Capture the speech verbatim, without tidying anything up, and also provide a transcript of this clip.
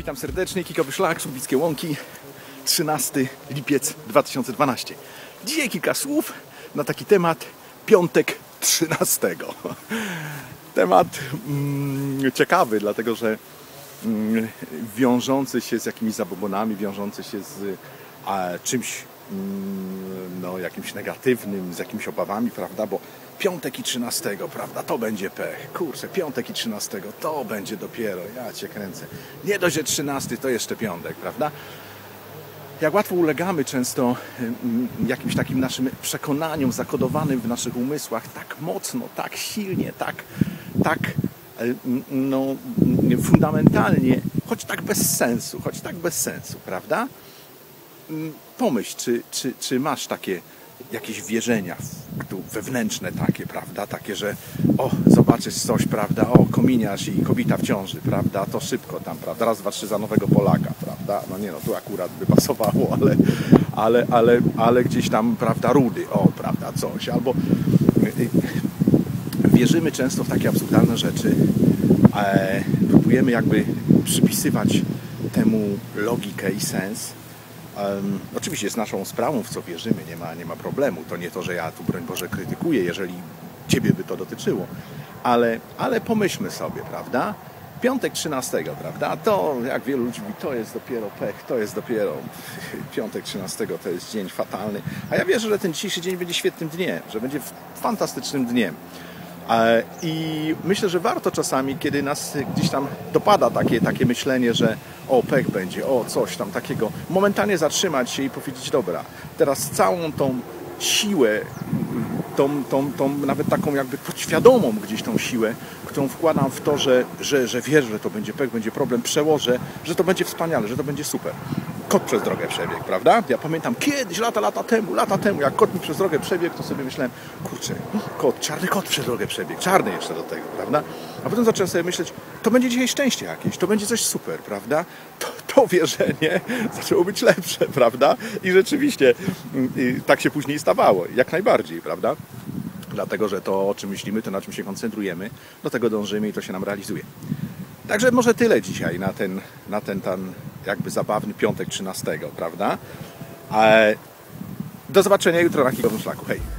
Witam serdecznie, Kikowy Szlak, Słubickie Łąki, trzynasty lipiec dwa tysiące dwunasty. Dzisiaj kilka słów na taki temat piątek trzynastego. Temat mm, ciekawy, dlatego że mm, wiążący się z jakimiś zabobonami, wiążący się z a, czymś mm, no, jakimś negatywnym, z jakimiś obawami, prawda, bo piątek i trzynastego, prawda, to będzie pech. Kurczę, piątek i trzynastego, to będzie dopiero, ja cię kręcę. Nie dość, że trzynasty, to jeszcze piątek, prawda? Jak łatwo ulegamy często jakimś takim naszym przekonaniom zakodowanym w naszych umysłach tak mocno, tak silnie, tak, tak no, fundamentalnie, choć tak bez sensu, choć tak bez sensu, prawda? Pomyśl, czy, czy, czy masz takie jakieś wierzenia wewnętrzne takie, prawda, takie, że o, zobaczysz coś, prawda, o, kominiarz i kobieta w ciąży, prawda, to szybko tam, prawda, raz, dwa, trzy za nowego Polaka, prawda, no nie no, tu akurat by pasowało, ale, ale, ale, ale gdzieś tam, prawda, rudy, o, prawda, coś, albo wierzymy często w takie absurdalne rzeczy, e, próbujemy jakby przypisywać temu logikę i sens. Um, oczywiście jest naszą sprawą, w co wierzymy, nie ma, nie ma problemu. To nie to, że ja tu, broń Boże, krytykuję, jeżeli Ciebie by to dotyczyło. Ale, ale pomyślmy sobie, prawda? Piątek trzynastego, prawda? To, jak wielu ludzi mówi, to jest dopiero pech, to jest dopiero piątek trzynastego, to jest dzień fatalny. A ja wierzę, że ten dzisiejszy dzień będzie świetnym dniem, że będzie fantastycznym dniem. I myślę, że warto czasami, kiedy nas gdzieś tam dopada takie, takie myślenie, że o, pech będzie, o, coś tam takiego, momentalnie zatrzymać się i powiedzieć, dobra, teraz całą tą siłę, tą, tą, tą nawet taką jakby podświadomą gdzieś tą siłę, którą wkładam w to, że, że, że wierzę, że to będzie pech, będzie problem, przełożę, że to będzie wspaniale, że to będzie super. Kot przez drogę przebiegł, prawda? Ja pamiętam kiedyś, lata, lata temu, lata temu, jak kot mi przez drogę przebiegł, to sobie myślałem, kurczę, kot, czarny kot przez drogę przebiegł, czarny jeszcze do tego, prawda? A potem zacząłem sobie myśleć, to będzie dzisiaj szczęście jakieś, to będzie coś super, prawda? To, to wierzenie zaczęło być lepsze, prawda? I rzeczywiście y, tak się później stawało, jak najbardziej, prawda? Dlatego, że to, o czym myślimy, to na czym się koncentrujemy, do tego dążymy i to się nam realizuje. Także może tyle dzisiaj na ten, na ten, ten jakby zabawny piątek trzynastego, prawda? Do zobaczenia jutro na Kikowym Szlaku. Hej!